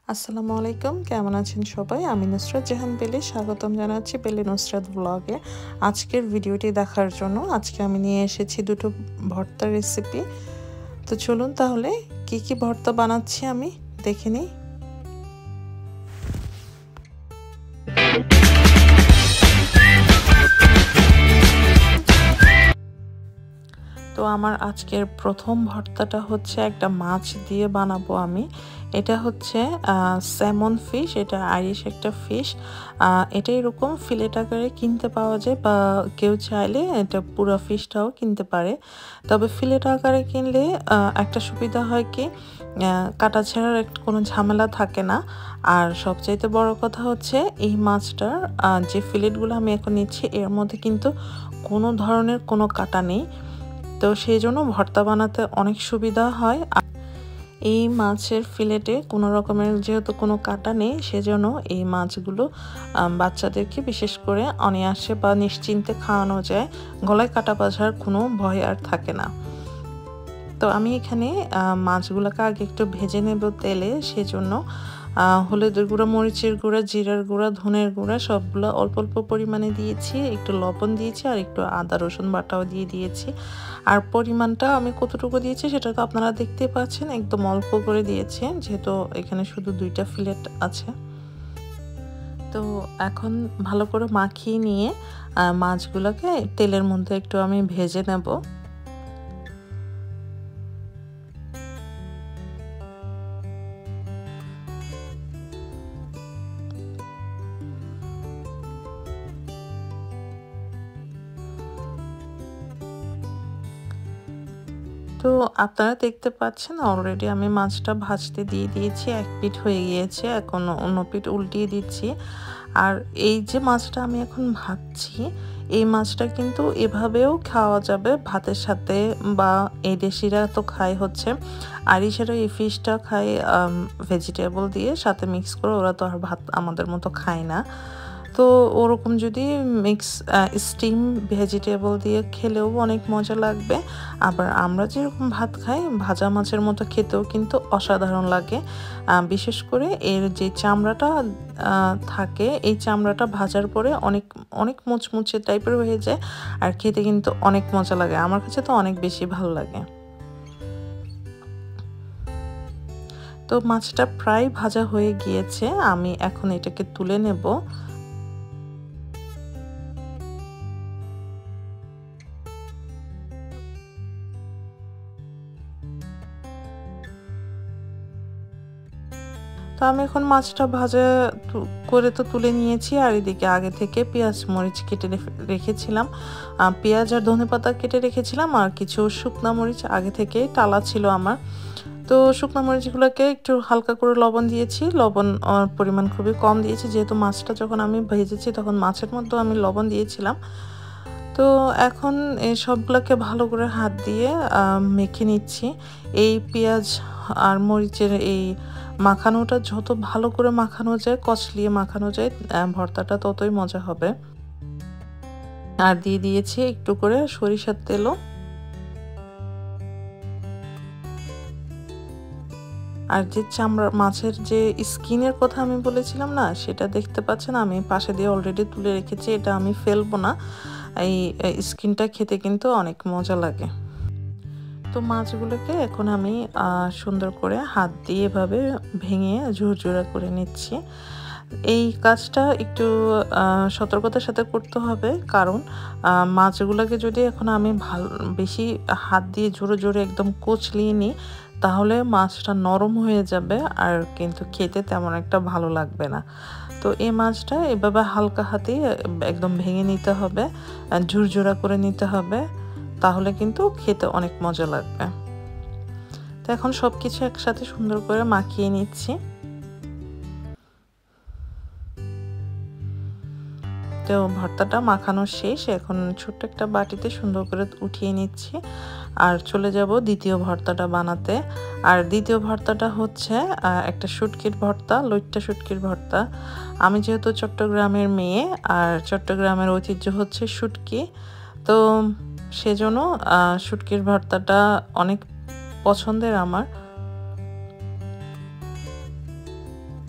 আসসালামু আলাইকুম, কেমন আছেন সবাই? আমি নুসরাত জাহান বেলি স্বাগতম জানাচ্ছি বেলি নুসরাত ব্লগে। আজকের ভিডিওটি দেখার জন্য আজকে আমি নিয়ে এসেছি দুটো ভর্তার রেসিপি। তো চলুন তাহলে কি কি ভর্তা বানাচ্ছি আমি দেখে নিই। তো আমার আজকের প্রথম ভর্তাটা হচ্ছে একটা মাছ দিয়ে বানাবো আমি। এটা হচ্ছে স্যামন ফিশ, এটা আইরিশ একটা ফিশ। এটা এরকম ফিলেট আকারে কিনতে পাওয়া যায়, বা কেউ চাইলে এটা পুরো ফিশটাও কিনতে পারে। তবে ফিলেট আকারে কিনলে একটা সুবিধা হয় কি, কাটা ছেঁড়ার কোনো ঝামেলা থাকে না। আর সবচাইতে বড় কথা হচ্ছে এই মাছটার যে ফিলেটগুলো আমি এখন নিচ্ছি এর মধ্যে কিন্তু কোনো ধরনের কোনো কাটা নেই। তো সেই জন্য ভর্তা বানাতে অনেক সুবিধা হয়। এই মাছের ফিলেটে কোনো রকমের যেহেতু কোনো কাটা নেই, সেজন্য এই মাছগুলো বাচ্চাদেরকে বিশেষ করে অনায়াসে বা নিশ্চিন্তে খাওয়ানো যায়। গলায় কাটা বাঁধার কোনো ভয় আর থাকে না। তো আমি এখানে মাছগুলোকে আগে একটু ভেজে নেব তেলে, সেজন্য হলুদের গুঁড়া, মরিচের গুঁড়া, জিরার গুঁড়া, ধনের গুঁড়া সবগুলো অল্প অল্প পরিমাণে দিয়েছি, একটু লবণ দিয়েছি আর একটু আদা রসুন বাটাও দিয়ে দিয়েছি। আর পরিমাণটা আমি কতটুকু দিয়েছি সেটা তো আপনারা দেখতে পাচ্ছেন, একদম অল্প করে দিয়েছি যেহেতু এখানে শুধু 2টা ফিলেট আছে। তো এখন ভালো করে মাখিয়ে নিয়ে মাছগুলোকে তেলের মধ্যে একটু আমি ভেজে নেব। তো আপনারা দেখতে পাচ্ছেন অলরেডি আমি মাছটা ভাজতে দিয়ে দিয়েছি, এক পিঠ হয়ে গিয়েছে, এখন অন্য পিঠ উল্টিয়ে দিচ্ছি। আর এই যে মাছটা আমি এখন ভাজছি, এই মাছটা কিন্তু এভাবেও খাওয়া যাবে ভাতের সাথে, বা এই দেশিরা তো খায় হচ্ছে আরিশেরা এই ফিশটা খায় ভেজিটেবল দিয়ে সাথে মিক্স করে, ওরা তো আর ভাত আমাদের মতো খায় না। তো ওরকম যদি মিক্স স্টিম ভেজিটেবল দিয়ে খেলেও অনেক মজা লাগবে। আবার আমরা যেরকম ভাত খাই ভাজা মাছের মতো খেতেও কিন্তু অসাধারণ লাগে। বিশেষ করে এর যে চামড়াটা থাকে, এই চামড়াটা ভাজার পরে অনেক অনেক মুচমুচে টাইপের হয়ে যায়, আর খেতে কিন্তু অনেক মজা লাগে। আমার কাছে তো অনেক বেশি ভালো লাগে। তো মাছটা প্রায় ভাজা হয়ে গিয়েছে, আমি এখন এটাকে তুলে নেব। তো আমি এখন মাছটা ভাজা করে তো তুলে নিয়েছি, আর এদিকে আগে থেকে পেঁয়াজ মরিচ কেটে রেখেছিলাম, পেঁয়াজ আর ধনেপাতা কেটে রেখেছিলাম, আর কিছু শুকনো মরিচ আগে থেকে টালা ছিল আমার। তো শুকনো মরিচগুলোকে একটু হালকা করে লবণ দিয়েছি, লবণ পরিমাণ খুবই কম দিয়েছি, যেহেতু মাছটা যখন আমি ভেজেছি তখন মাছের মধ্যেও আমি লবণ দিয়েছিলাম। তো এখন এই সবগুলোকে ভালো করে হাত দিয়ে মেখে নিচ্ছি। এই পেঁয়াজ আর মরিচের এই মাখানোটা যত ভালো করে মাখানো যায়, কচলিয়ে মাখানো যায়, ভর্তাটা ততই মজা হবে। আর দিয়ে দিয়েছি একটু করে সরিষার তেলও। আর যে চামড়া মাছের যে স্কিনের কথা আমি বলেছিলাম না, সেটা দেখতে পাচ্ছেন আমি পাশে দিয়ে অলরেডি তুলে রেখেছি, এটা আমি ফেলবো না। এই স্কিনটা খেতে কিন্তু অনেক মজা লাগে। তো মাছগুলোকে এখন আমি সুন্দর করে হাত দিয়ে এভাবে ভেঙে ঝুরঝুরা করে নিচ্ছি। এই কাজটা একটু সতর্কতার সাথে করতে হবে, কারণ মাছগুলোকে যদি এখন আমি বেশি হাত দিয়ে জোরে জোরে একদম কচলিয়ে নিই, তাহলে মাছটা নরম হয়ে যাবে আর কিন্তু খেতে তেমন একটা ভালো লাগবে না। তো এই মাছটা এভাবে হালকা হাতে একদম ভেঙে নিতে হবে, ঝুরঝুরা করে নিতে হবে, তাহলে কিন্তু খেতে অনেক মজা লাগবে। তো এখন সব কিছু একসাথে সুন্দর করে মাখিয়ে নিচ্ছি। তো ভর্তাটা মাখানো শেষ, এখন ছোট্ট একটা বাটিতে সুন্দর করে উঠিয়ে নিচ্ছি, আর চলে যাব দ্বিতীয় ভর্তাটা বানাতে। আর দ্বিতীয় ভর্তাটা হচ্ছে একটা শুটকির ভর্তা, লইট্টা শুটকির ভর্তা। আমি যেহেতু চট্টগ্রামের মেয়ে, আর চট্টগ্রামের ঐতিহ্য হচ্ছে শুটকি, তো সেজন্য শুটকির ভর্তাটা অনেক পছন্দের আমার।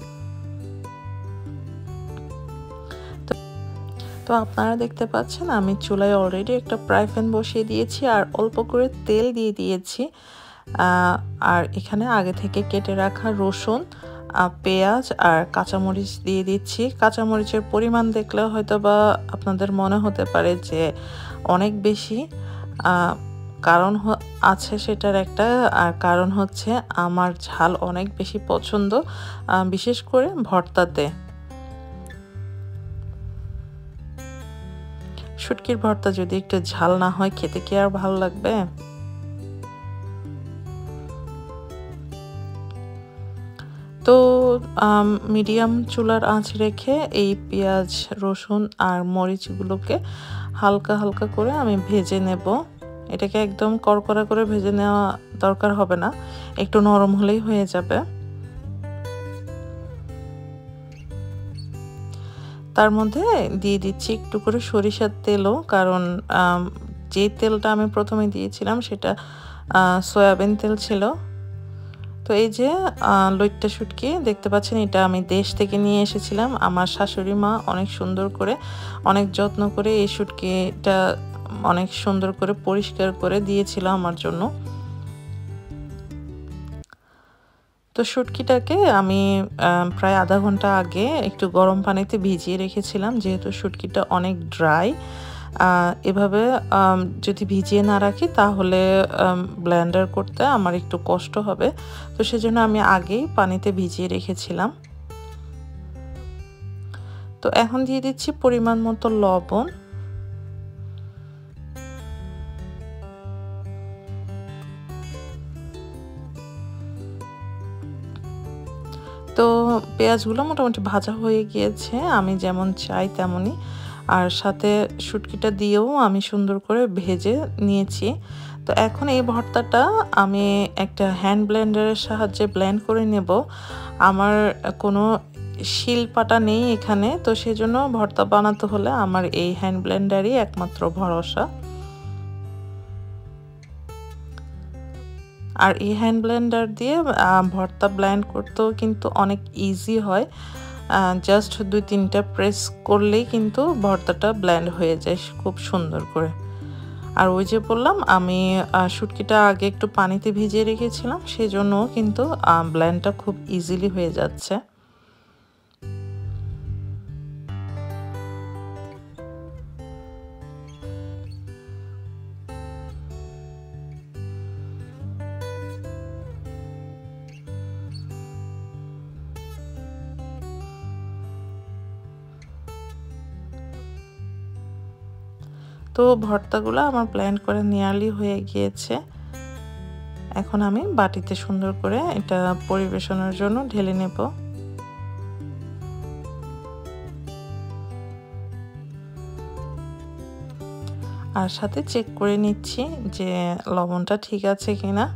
তো আপনারা দেখতে পাচ্ছেন আমি চুলায় অলরেডি একটা ফ্রাই প্যান বসিয়ে দিয়েছি আর অল্প করে তেল দিয়ে দিয়েছি। আর এখানে আগে থেকে কেটে রাখা রসুন, পেঁয়াজ আর কাঁচামরিচ দিয়ে দিচ্ছি। কাঁচামরিচের পরিমাণ দেখলে হয়তোবা আপনাদের মনে হতে পারে যে অনেক বেশি, কারণ আছে সেটার একটা, আর কারণ হচ্ছে আমার ঝাল অনেক বেশি পছন্দ, বিশেষ করে ভর্তাতে। শুটকির ভর্তা যদি একটু ঝাল না হয় খেতে কি আর ভালো লাগবে? তো মিডিয়াম চুলার আঁচ রেখে এই পেঁয়াজ, রসুন আর মরিচগুলোকে হালকা হালকা করে আমি ভেজে নেব। এটাকে একদম কড়কড়া করে ভেজে নেওয়া দরকার হবে না, একটু নরম হলেই হয়ে যাবে। তার মধ্যে দিয়ে দিচ্ছি একটু করে সরিষার তেলও, কারণ যে তেলটা আমি প্রথমে দিয়েছিলাম সেটা সয়াবিন তেল ছিল। তো এই যে লইট্টা শুটকি দেখতে পাচ্ছেন, এটা আমি দেশ থেকে নিয়ে এসেছিলাম। আমার শাশুড়ি মা অনেক সুন্দর করে, অনেক যত্ন করে এই শুটকিটা অনেক সুন্দর করে পরিষ্কার করে দিয়েছিল আমার জন্য। তো শুটকিটাকে আমি প্রায় আধা ঘন্টা আগে একটু গরম পানিতে ভিজিয়ে রেখেছিলাম, যেহেতু শুটকিটা অনেক ড্রাই। এভাবে যদি ভিজিয়ে না রাখি তাহলে ব্লেন্ডার করতে আমার একটু কষ্ট হবে, তো সেজন্য আমি আগেই পানিতে ভিজিয়ে রেখেছিলাম। তো এখন দিয়ে দিচ্ছি পরিমাণ মতো লবণ। তো পেঁয়াজগুলো মোটামুটি ভাজা হয়ে গিয়েছে, আমি যেমন চাই তেমনই। আর সাথে শুটকিটা দিয়েও আমি সুন্দর করে ভেজে নিয়েছি। তো এখন এই ভর্তাটা আমি একটা হ্যান্ড ব্লেন্ডারের সাহায্যে ব্লেন্ড করে নেব। আমার কোনো শিলপাটা নেই এখানে, তো সেজন্য ভর্তা বানাতে হলে আমার এই হ্যান্ড ব্লেন্ডারই একমাত্র ভরসা। আর এই হ্যান্ড ব্লেন্ডার দিয়ে ভর্তা ব্লেন্ড করতেও কিন্তু অনেক ইজি হয়। জাস্ট 2-3টা প্রেস করলেই কিন্তু ভর্তাটা ব্লেন্ড হয়ে যায় খুব সুন্দর করে। আর ওই যে বললাম আমি শুটকিটা আগে একটু পানিতে ভিজিয়ে রেখেছিলাম, সেজন্য কিন্তু ব্লেন্ডটা খুব ইজিলি হয়ে যাচ্ছে। তো ভর্তাগুলো আমার ব্লেন্ড করে নিয়ারলি হয়ে গিয়েছে। এখন আমি বাটিতে সুন্দর করে এটা পরিবেশনের জন্য ঢেলে নেব। আর সাথে চেক করে নিচ্ছি যে লবণটা ঠিক আছে কিনা।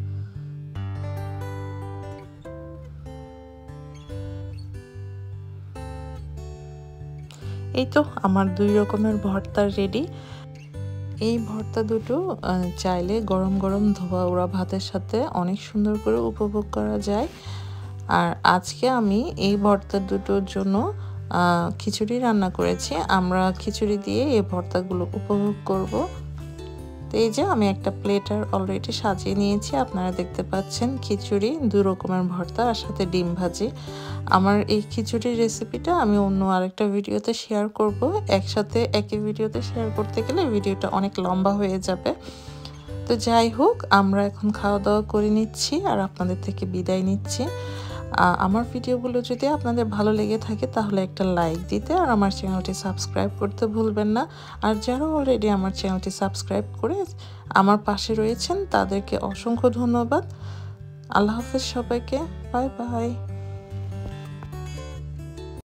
এই তো আমার 2 রকমের ভর্তা রেডি। এই ভর্তা দুটো চাইলে গরম গরম ধোয়া ওড়া ভাতের সাথে অনেক সুন্দর করে উপভোগ করা যায়। আর আজকে আমি এই ভর্তা দুটোর জন্য খিচুড়ি রান্না করেছি। আমরা খিচুড়ি দিয়ে এই ভর্তাগুলো উপভোগ করব। তো এই যে আমি একটা প্লেটার অলরেডি সাজিয়ে নিয়েছি, আপনারা দেখতে পাচ্ছেন খিচুড়ি, 2 রকমের ভর্তা আর সাথে ডিম ভাজি। আমার এই খিচুড়ির রেসিপিটা আমি অন্য আরেকটা ভিডিওতে শেয়ার করব। একসাথে একই ভিডিওতে শেয়ার করতে গেলে ভিডিওটা অনেক লম্বা হয়ে যাবে। তো যাই হোক, আমরা এখন খাওয়া দাওয়া করে নিচ্ছি আর আপনাদের থেকে বিদায় নিচ্ছি। আমার ভিডিওগুলো যদি আপনাদের ভালো লেগে থাকে তাহলে একটা লাইক দিতে আর আমার চ্যানেলটি সাবস্ক্রাইব করতে ভুলবেন না। আর যারা অলরেডি আমার চ্যানেলটি সাবস্ক্রাইব করে আমার পাশে রয়েছেন তাদেরকে অসংখ্য ধন্যবাদ। আল্লাহ হাফেজ সবাইকে, বাই বাই।